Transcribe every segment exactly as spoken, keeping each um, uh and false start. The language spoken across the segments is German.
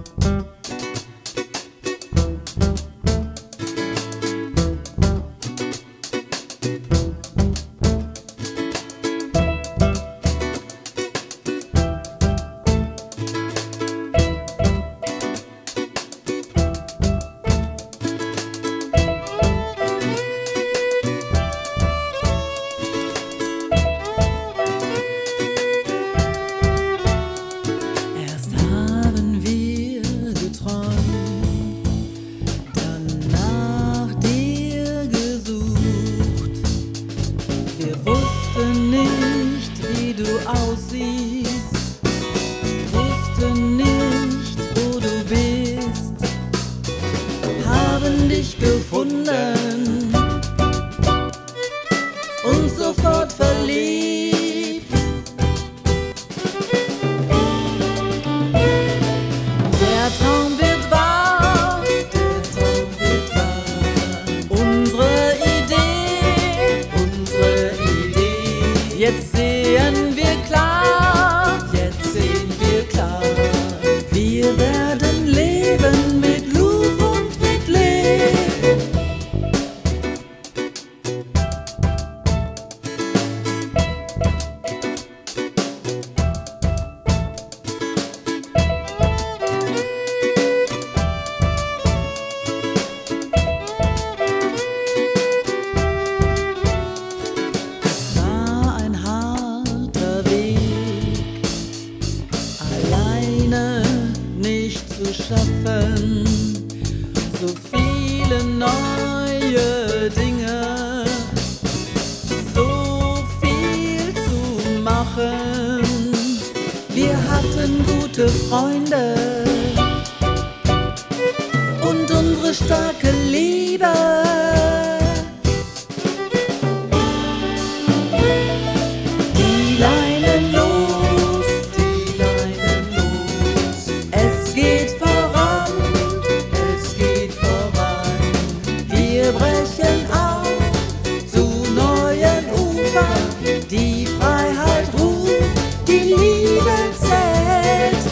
Aussiehst, wusste nicht, wo du bist, haben dich gefunden und sofort verliebt. Der Traum wird wahr, der Traum wird wahr, unsere Idee, unsere Idee, jetzt sehen wir klar, jetzt sehen wir klar, wir werden leben mit Luf und mit Leben. Schaffen, so viele neue Dinge, so viel zu machen. Wir hatten gute Freunde und unsere starke Liebe. Die Leinen los, die Leinen los, es geht voran, es geht voran. Wir brechen auf zu neuen Ufern, die Freiheit ruft, die Liebe zählt.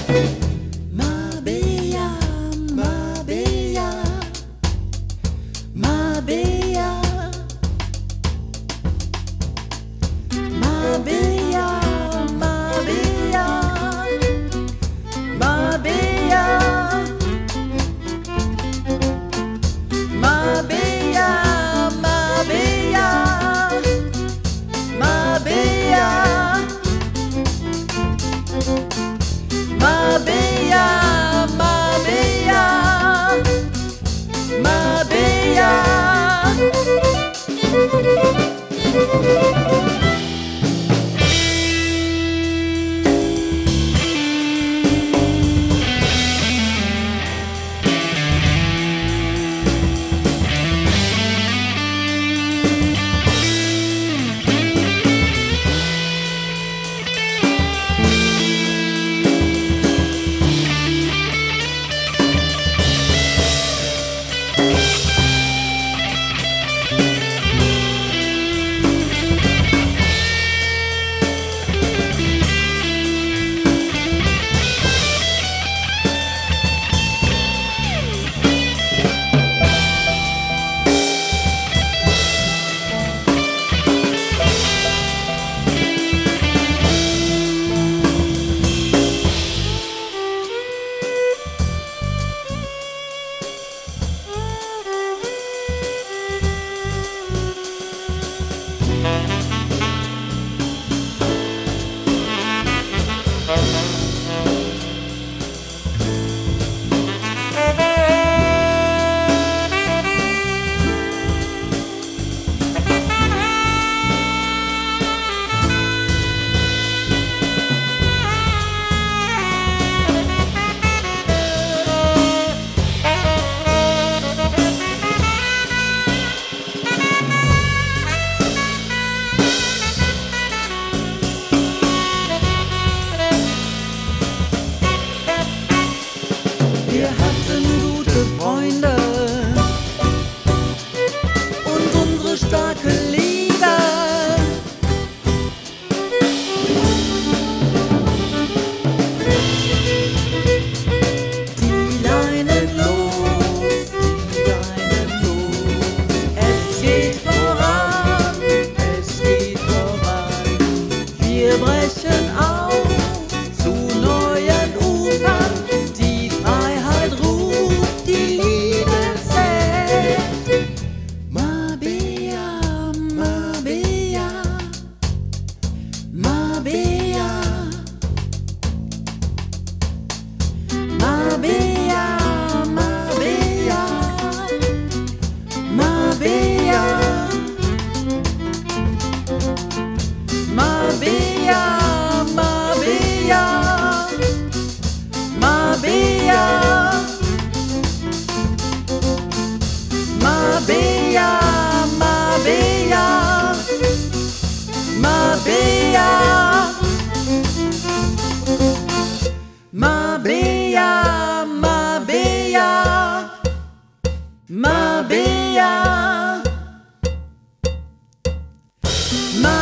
Mabea, Mabea, Mabea. Wir brechen auf zu neuen Ufern, die Freiheit ruft, die Liebe zählt. Mabea, Mabea, Mabea, Mabea, Mabea, Mabea, Mabea, Mabea, Mabea, Mabea, Mabea, Mabea, Mabea, Mabea, Mabea,